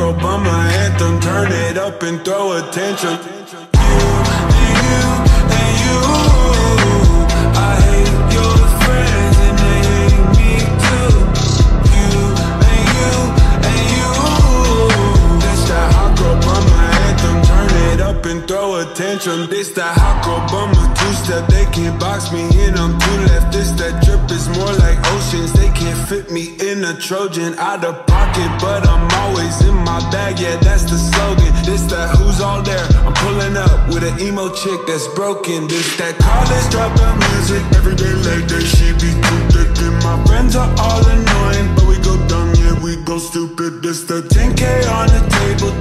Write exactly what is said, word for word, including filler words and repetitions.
Obama anthem. Turn it up and throw attention. You and you and you, I hate your friends and they hate me too. You and you and you, that's that hot girl Obama anthem. Turn it up and throw attention. This that hot girl Obama two-step. They can't box me in, I'm too left. This that drip is more like oceans. They can't fit me in a Trojan. Out of pocket, but I'm always in my bag. Yeah, that's the slogan. This that who's all there. I'm pulling up with an emo chick that's broken. This that college dropout music. Every day like that, she be too thick. And my friends are all annoying, but we go dumb, yeah, we go stupid. This the ten K on the table,